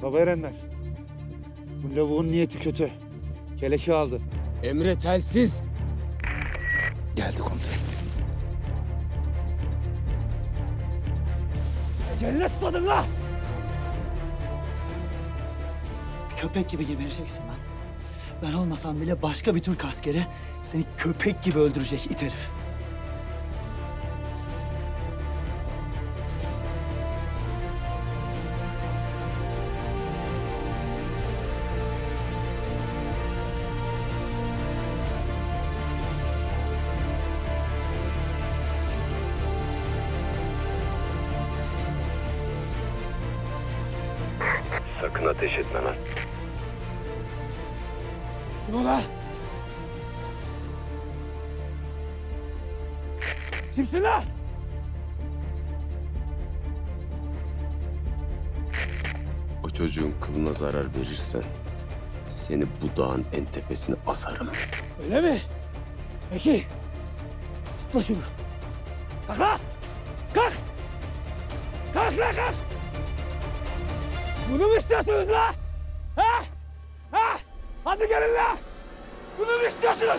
Baba Erenler. Bu lavuğun niyeti kötü. Keleşi aldı. Emre telsiz. Geldi komutanım. Eceline susadın la! Köpek gibi gebereceksin lan. Ben olmasam bile başka bir Türk askeri seni köpek gibi öldürecek it herif. Sakın ateş etme lan. Kim o la? Kimsin la? O çocuğun kılına zarar verirsen seni bu dağın en tepesine asarım. Öyle mi? Peki. Tutma şunu. Kalk la! Kalk! Kalk la kalk! Bunu mu istiyorsunuz la? Ha? Ha? Hadi gelin la! Bunu mu istiyorsunuz?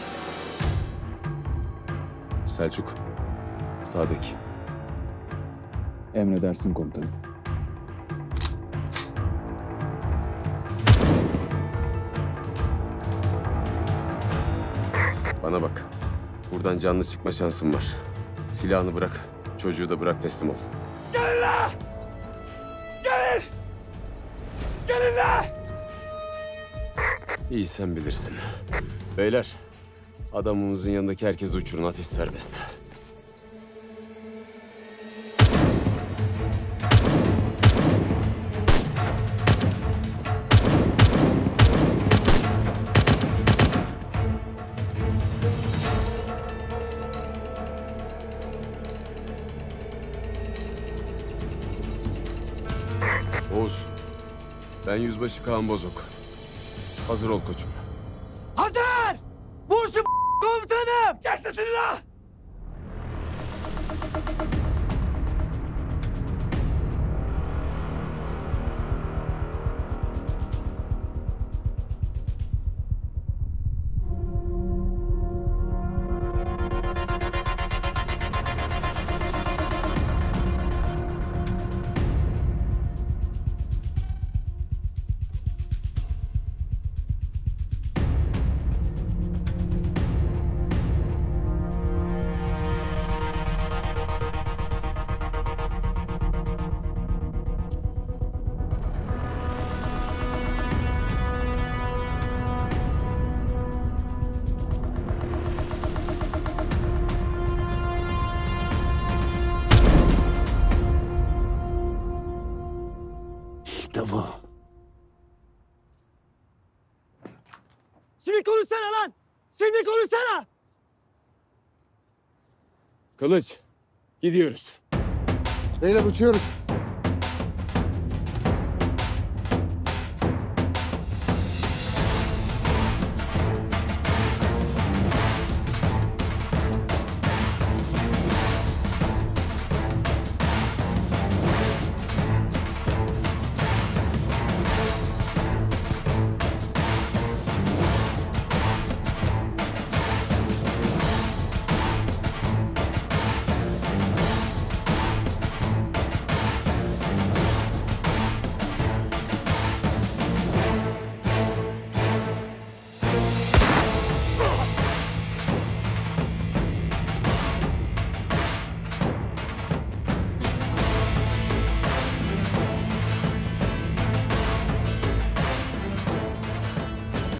Selçuk, sağdaki. Emredersin komutanım. Bana bak. Buradan canlı çıkma şansın var. Silahını bırak, çocuğu da bırak teslim ol. Gelin la! Gelin! Gelin la! İyi sen bilirsin. Beyler, adamımızın yanındaki herkesi uçurun, ateş serbest. Oğuz, ben Yüzbaşı Kaan Bozok. Hazır ol koçum. Hazır! Vursun komutanım! Kes sesini la! İşte bu. Şimdi konuşsana lan! Şimdi konuşsana! Kılıç, gidiyoruz. Beyler uçuyoruz.